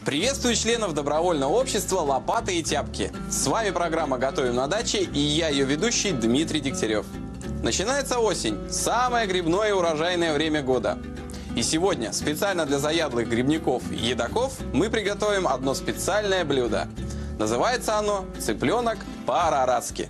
Приветствую членов добровольного общества «Лопаты и тяпки». С вами программа «Готовим на даче» и я, ее ведущий Дмитрий Дегтярев. Начинается осень, самое грибное и урожайное время года. И сегодня специально для заядлых грибников и едоков мы приготовим одно специальное блюдо. Называется оно «Цыпленок по-араратски».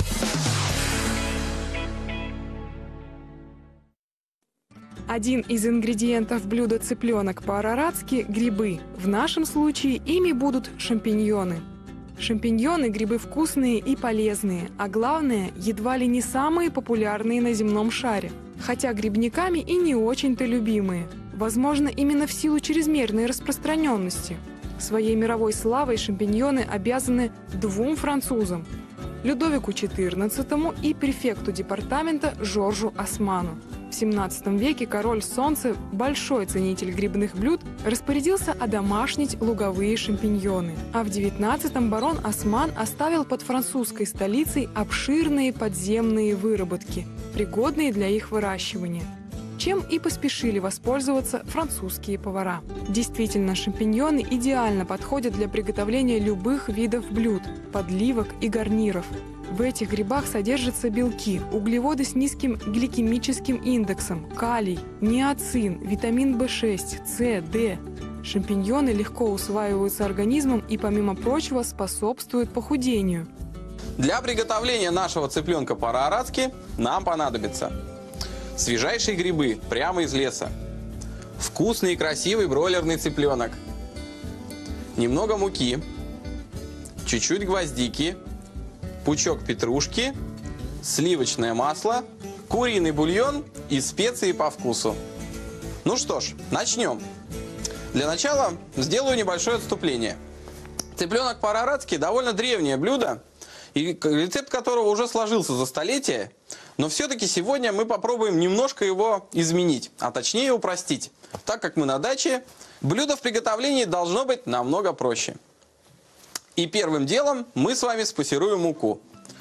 Один из ингредиентов блюда цыпленок по-араратски – грибы. В нашем случае ими будут шампиньоны. Шампиньоны – грибы вкусные и полезные, а главное, едва ли не самые популярные на земном шаре. Хотя грибниками и не очень-то любимые. Возможно, именно в силу чрезмерной распространенности. Своей мировой славой шампиньоны обязаны двум французам – Людовику XIV и префекту департамента Жоржу Осману. В 17 веке король Солнца, большой ценитель грибных блюд, распорядился одомашнить луговые шампиньоны. А в 19-м барон Осман оставил под французской столицей обширные подземные выработки, пригодные для их выращивания, чем и поспешили воспользоваться французские повара. Действительно, шампиньоны идеально подходят для приготовления любых видов блюд, подливок и гарниров. В этих грибах содержатся белки, углеводы с низким гликемическим индексом, калий, ниацин, витамин В6, С, Д. Шампиньоны легко усваиваются организмом и, помимо прочего, способствуют похудению. Для приготовления нашего цыпленка по-араратски нам понадобится свежайшие грибы прямо из леса, вкусный и красивый бройлерный цыпленок, немного муки, чуть-чуть гвоздики, пучок петрушки, сливочное масло, куриный бульон и специи по вкусу. Ну что ж, начнем. Для начала сделаю небольшое отступление. Цыпленок по-араратски довольно древнее блюдо, и рецепт которого уже сложился за столетия, но все-таки сегодня мы попробуем немножко его изменить, а точнее упростить. Так как мы на даче, блюдо в приготовлении должно быть намного проще. И первым делом мы с вами спассируем муку.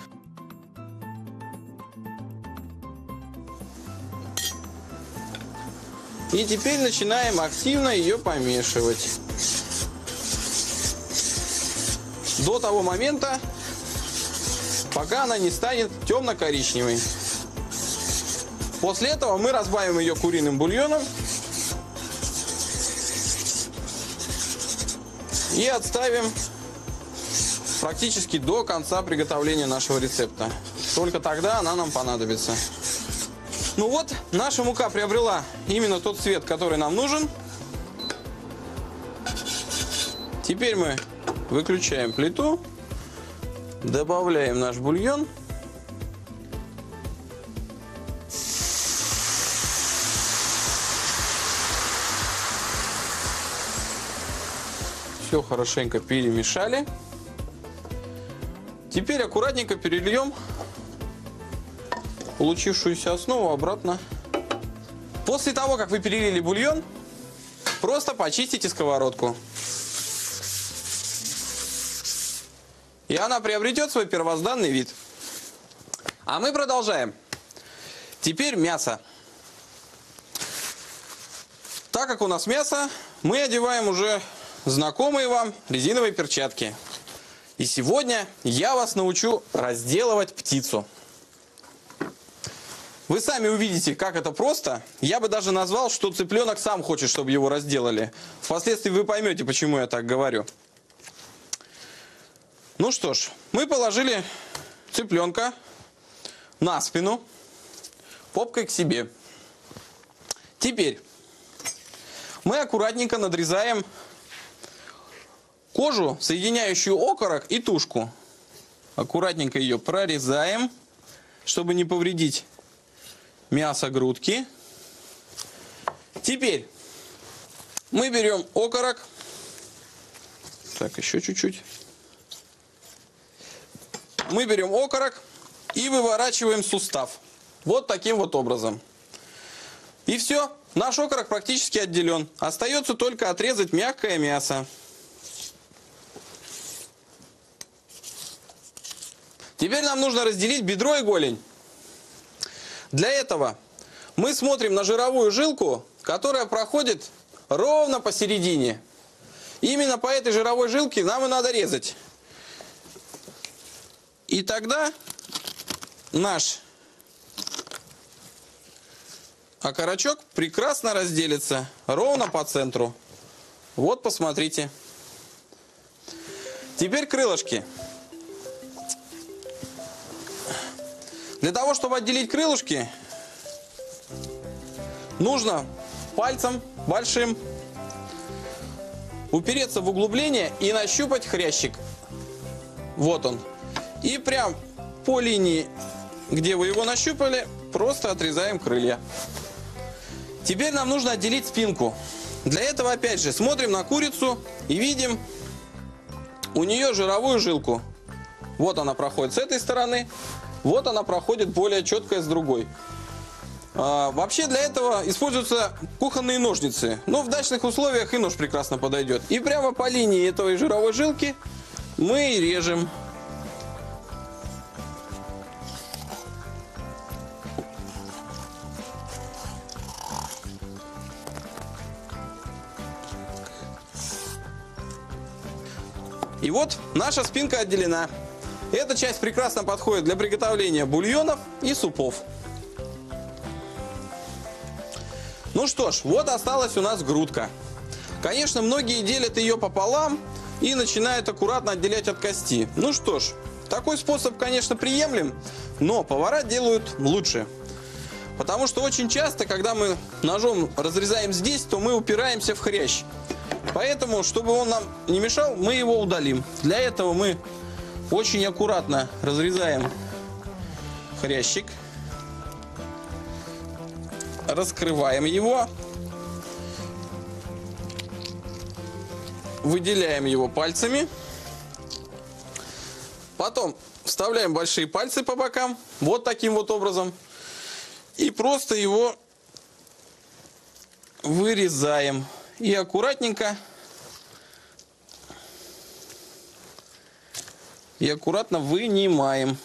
И теперь начинаем активно ее помешивать. До того момента, пока она не станет темно-коричневой. После этого мы разбавим ее куриным бульоном и отставим практически до конца приготовления нашего рецепта. Только тогда она нам понадобится. Ну вот, наша мука приобрела именно тот цвет, который нам нужен. Теперь мы выключаем плиту, добавляем наш бульон. Все хорошенько перемешали. Теперь аккуратненько перельем получившуюся основу обратно. После того, как вы перелили бульон, просто почистите сковородку. И она приобретет свой первозданный вид. А мы продолжаем. Теперь мясо. Так как у нас мясо, мы одеваем уже знакомые вам резиновые перчатки. И сегодня я вас научу разделывать птицу. Вы сами увидите, как это просто. Я бы даже назвал, что цыпленок сам хочет, чтобы его разделали. Впоследствии вы поймете, почему я так говорю. Ну что ж, мы положили цыпленка на спину, попкой к себе. Теперь мы аккуратненько надрезаем кожу, соединяющую окорок и тушку. Аккуратненько ее прорезаем, чтобы не повредить мясо грудки. Теперь мы берем окорок. Так, еще чуть-чуть. Мы берем окорок и выворачиваем сустав. Вот таким вот образом. И все. Наш окорок практически отделен. Остается только отрезать мягкое мясо. Теперь нам нужно разделить бедро и голень. Для этого мы смотрим на жировую жилку, которая проходит ровно посередине. Именно по этой жировой жилке нам и надо резать. И тогда наш окорочок прекрасно разделится ровно по центру. Вот, посмотрите. Теперь крылышки. Для того, чтобы отделить крылышки, нужно пальцем большим упереться в углубление и нащупать хрящик. Вот он. И прям по линии, где вы его нащупали, просто отрезаем крылья. Теперь нам нужно отделить спинку. Для этого, опять же, смотрим на курицу и видим у нее жировую жилку. Вот она проходит с этой стороны, вот она проходит более четкая с другой. Вообще для этого используются кухонные ножницы. Но в дачных условиях и нож прекрасно подойдет. И прямо по линии этой жировой жилки мы и режем. И вот наша спинка отделена. Эта часть прекрасно подходит для приготовления бульонов и супов. Ну что ж, вот осталась у нас грудка. Конечно, многие делят ее пополам и начинают аккуратно отделять от кости. Ну что ж, такой способ, конечно, приемлем, но повара делают лучше. Потому что очень часто, когда мы ножом разрезаем здесь, то мы упираемся в хрящ. Поэтому, чтобы он нам не мешал, мы его удалим. Для этого мы очень аккуратно разрезаем хрящик. Раскрываем его. Выделяем его пальцами. Потом вставляем большие пальцы по бокам. Вот таким вот образом. И просто его вырезаем. И аккуратненько и аккуратно вынимаем.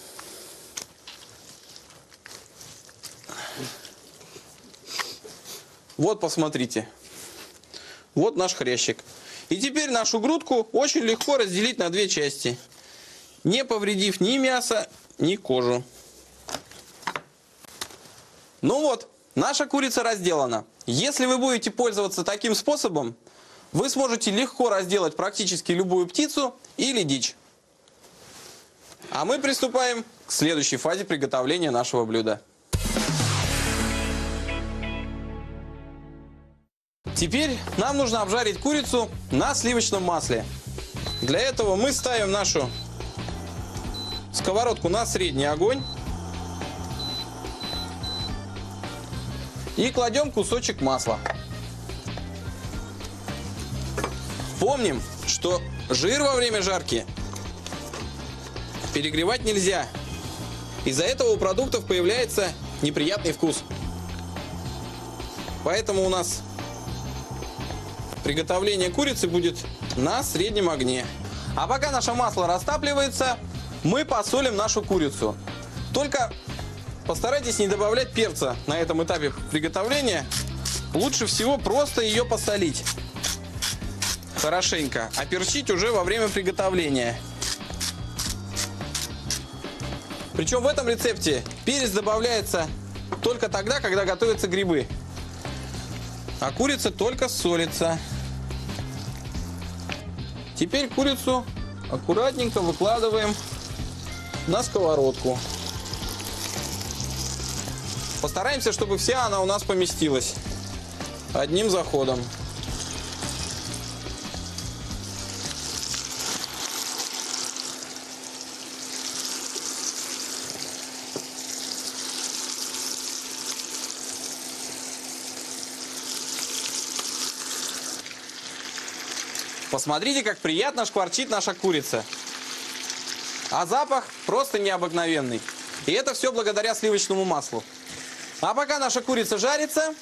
Вот, посмотрите. Вот наш хрящик. И теперь нашу грудку очень легко разделить на две части, не повредив ни мясо, ни кожу. Ну вот, наша курица разделана. Если вы будете пользоваться таким способом, вы сможете легко разделать практически любую птицу или дичь. А мы приступаем к следующей фазе приготовления нашего блюда. Теперь нам нужно обжарить курицу на сливочном масле. Для этого мы ставим нашу сковородку на средний огонь и кладем кусочек масла. Помним, что жир во время жарки перегревать нельзя. Из-за этого у продуктов появляется неприятный вкус. Поэтому у нас приготовление курицы будет на среднем огне. А пока наше масло растапливается, мы посолим нашу курицу. Только постарайтесь не добавлять перца на этом этапе приготовления. Лучше всего просто ее посолить хорошенько, а перчить уже во время приготовления. Причем в этом рецепте перец добавляется только тогда, когда готовятся грибы. А курица только солится. Теперь курицу аккуратненько выкладываем на сковородку. Постараемся, чтобы вся она у нас поместилась одним заходом. Посмотрите, как приятно шкварчит наша курица. А запах просто необыкновенный. И это все благодаря сливочному маслу. А пока наша курица жарится,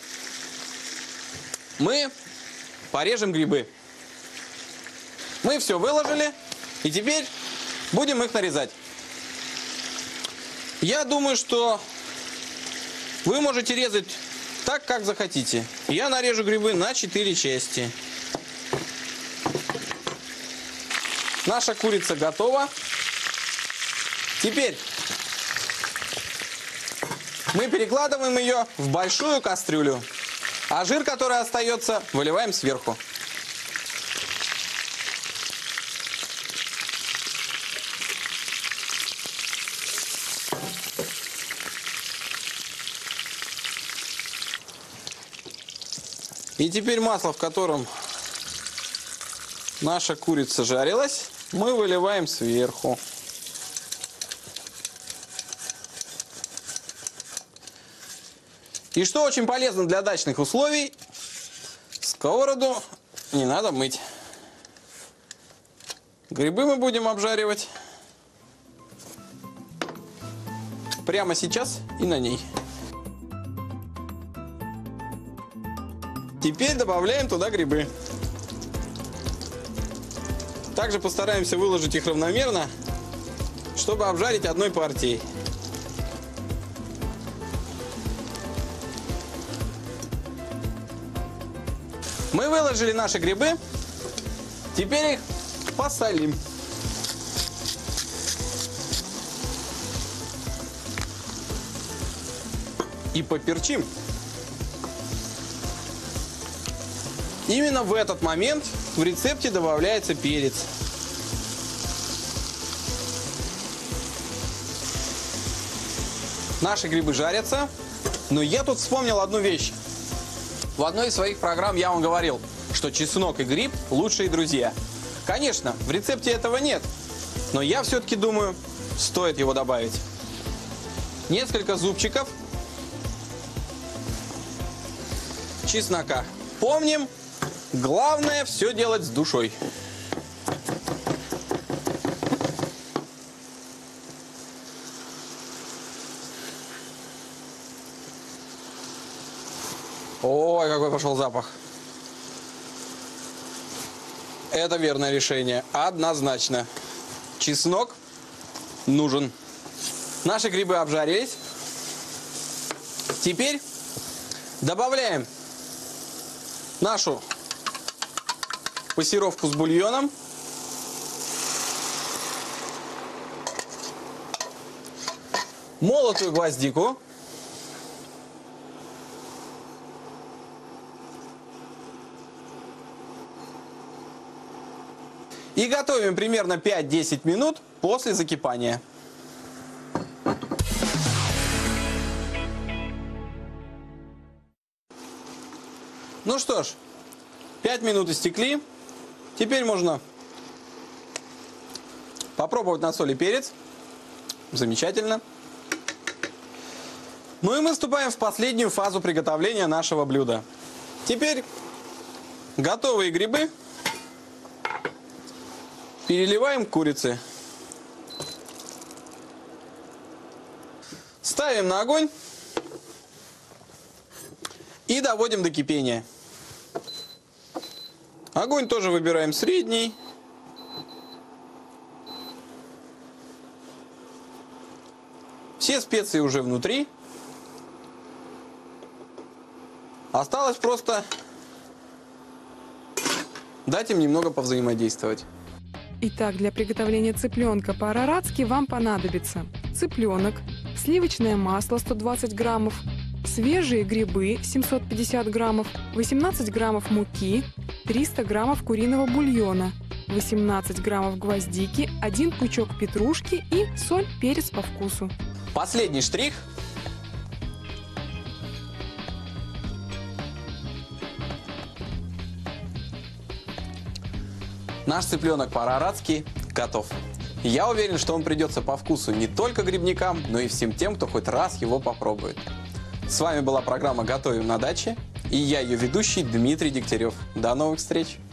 мы порежем грибы. Мы все выложили, и теперь будем их нарезать. Я думаю, что вы можете резать так, как захотите. Я нарежу грибы на 4 части. Наша курица готова. Теперь мы перекладываем ее в большую кастрюлю, а жир, который остается, выливаем сверху. И теперь масло, в котором наша курица жарилась, мы выливаем сверху. И что очень полезно для дачных условий, сковороду не надо мыть. Грибы мы будем обжаривать прямо сейчас и на ней. Теперь добавляем туда грибы. Также постараемся выложить их равномерно, чтобы обжарить одной партией. Мы выложили наши грибы, теперь их посолим. И поперчим. Именно в этот момент в рецепте добавляется перец. Наши грибы жарятся, но я тут вспомнил одну вещь. В одной из своих программ я вам говорил, что чеснок и гриб – лучшие друзья. Конечно, в рецепте этого нет, но я все-таки думаю, стоит его добавить. Несколько зубчиков чеснока. Помним, главное все делать с душой. Ой, какой пошел запах. Это верное решение. Однозначно. Чеснок нужен. Наши грибы обжарились. Теперь добавляем нашу пассеровку с бульоном. Молотую гвоздику. И готовим примерно 5-10 минут после закипания. Ну что ж, 5 минут истекли. Теперь можно попробовать на соль и перец. Замечательно. Ну и мы вступаем в последнюю фазу приготовления нашего блюда. Теперь готовые грибы переливаем к курице. Ставим на огонь и доводим до кипения. Огонь тоже выбираем средний. Все специи уже внутри. Осталось просто дать им немного повзаимодействовать. Итак, для приготовления цыпленка по-араратски вам понадобится цыпленок, сливочное масло 120 граммов, свежие грибы 750 граммов, 18 граммов муки, 300 граммов куриного бульона, 18 граммов гвоздики, 1 пучок петрушки и соль, перец по вкусу. Последний штрих. Наш цыпленок по-араратски готов. Я уверен, что он придется по вкусу не только грибникам, но и всем тем, кто хоть раз его попробует. С вами была программа «Готовим на даче» и я, ее ведущий Дмитрий Дегтярев. До новых встреч!